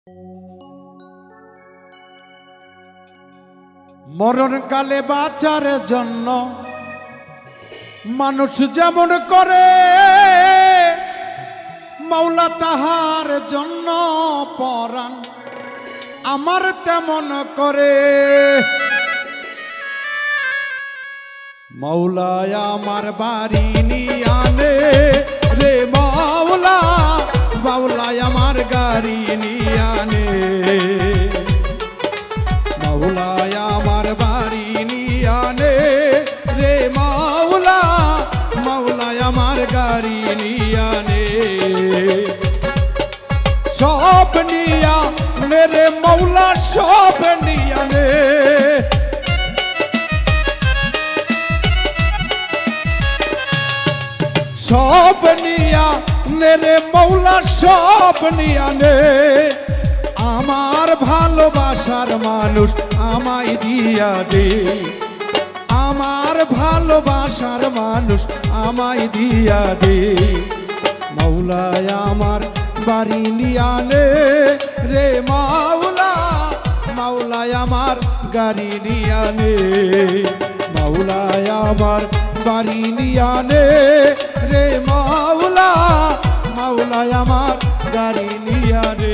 মরণকালে বাঁচার জন্য মানুষ যেমন করে, মাওলা তাহার জন্য পরাণ আমার তেমন করে। মাওলায় আমার বাড়ি নিয়ানে রে মাওলা, মাওলায় আমার গাড়ি নিয়ানে, মাওলায় আমার বাড়ি নিয়ানে রে মাওলা, মাওলায় আমার গাড়ি নিয়ানে। সব নিয়া মেরে মাওলা সব নিয়ানে, সব নিয়া মেরে মাওলা সব নিয়ানে। আমার ভালোবাসার মানুষ আমায় দিয়া দে, আমার ভালোবাসার মানুষ আমায় দিয়া দে। মাওলায় আমার বাড়ি নিয়ানে রে মাওলা, মাওলায় আমার গাড়ি নিয়ানে, মাওলায় আমার বাড়ি নিয়ানে রে মাওলা, মাওলায় আমার গাড়ি নিয়ানে।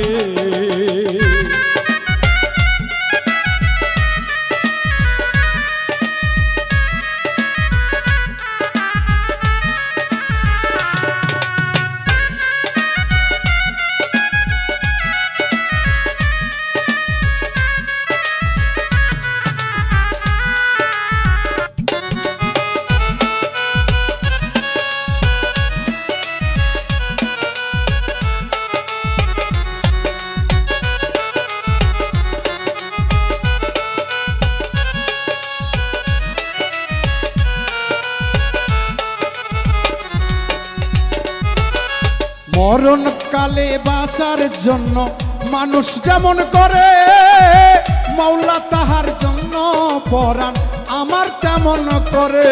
মরণকালে বাঁচার জন্য মানুষ যেমন করে, মাওলা তাহার জন্য পরাণ আমার তেমন করে।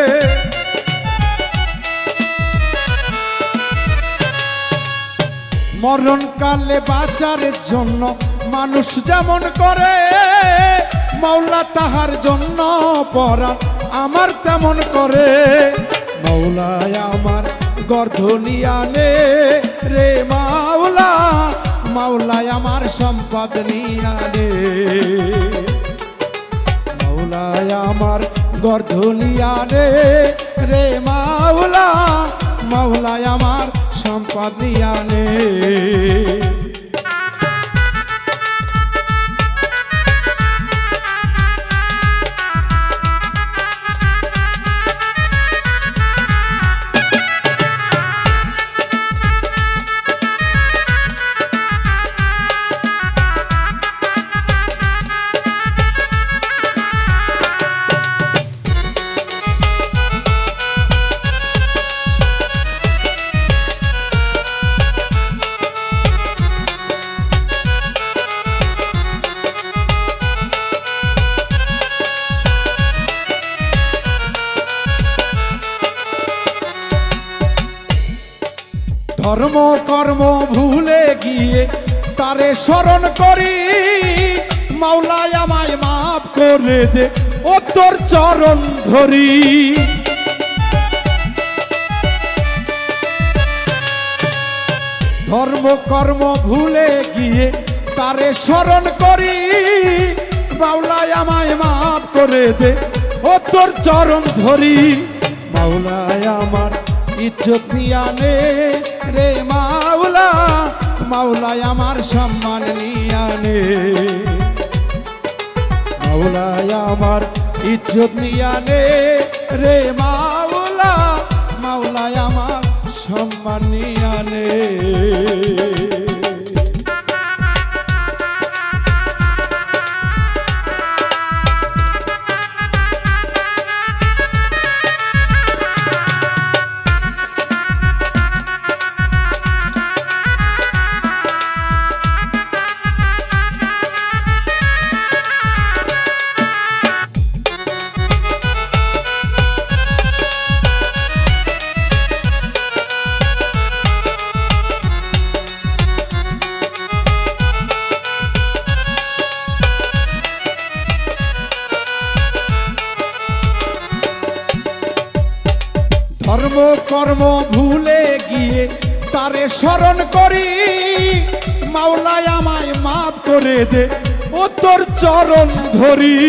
মরণকালে বাঁচার জন্য মানুষ যেমন করে, মাওলা তাহার জন্য পরাণ আমার তেমন করে। মাওলায় আমার গর্ধ নিয়ানে রে মাওলা, মাওলায় আমার সম্পদ নিয়ানে, মাওলায় আমার গর্ধ নিয়ানে রে মাওলা, মাওলায় আমার সম্পদ নিয়ানে। ধর্ম কর্ম ভুলে গিয়ে তারে স্মরণ করি, মাওলায় আমায় মাফ করে দে ও তোর চরণ ধরি। ধর্ম কর্ম ভুলে গিয়ে তারে স্মরণ করি, মাওলায় আমায় মাফ করে দে ও তোর চরণ ধরি। মাওলায় আমার ইজ্জত নিয়ানে রে মাওলা, মাওলায় আমার সম্মান নিয়ানে, মাওলায় আমার ইজ্জত নিয়ানে রে মাওলা, মাওলায় আমার সম্মান নিয়ানে। ধর্ম কর্ম ভুলে গিয়ে তারে স্মরণ করি, মাওলায় আমায় মাফ করে দে ও তোর চরণ ধরি।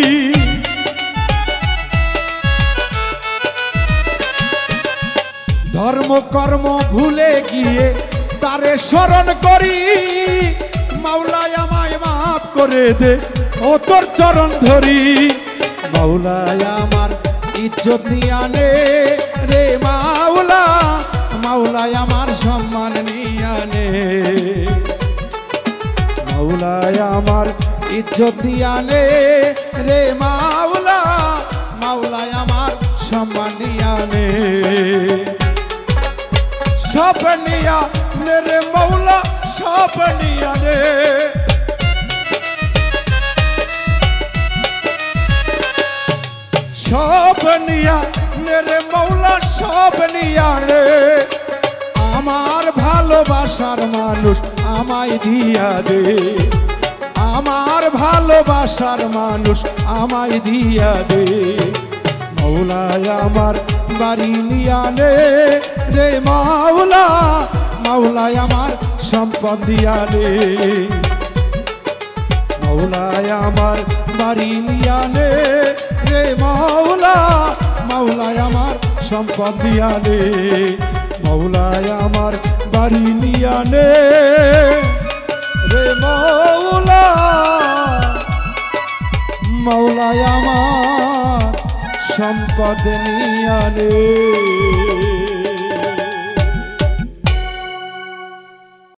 ধর্ম কর্ম ভুলে গিয়ে তারে স্মরণ করি, মাওলায় আমায় মাফ করে দে ও তোর চরণ ধরি। মাওলায় আমার ইজ্জত নিয়া নে রে মাওলা, মাওলায় আমার সম্মান নিয়া নে। মাওলায় আমার ইজ্জত নিয়া নে রে মাওলা, মাওলায় আমার সম্মান নিয়া নে। সব নিয়া নে রে মাওলা, সব নিয়া নে। সব নিয়া নে রে মাওলা, সব নিয়া নে। আমার ভালোবাসার মানুষ আমায় দিয়া দে, আমার ভালোবাসার মানুষ আমায় দিয়া দে। মাওলায় আমার বাড়ি নিয়া নে রে মাওলা, মাওলায় আমার সম্পদ দিয়া নে। মাওলায় আমার বাড়ি নিয়া নে রে মাওলা, মাওলায় আমার সম্পদ দিয়া নে। মাওলায় আমার বাড়ি নিয়া নে রে মাওলা, মাওলায় আমার সম্পদ নিয়া নে।